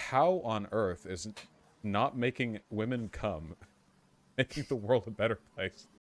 how on earth is not making women come making the world a better place?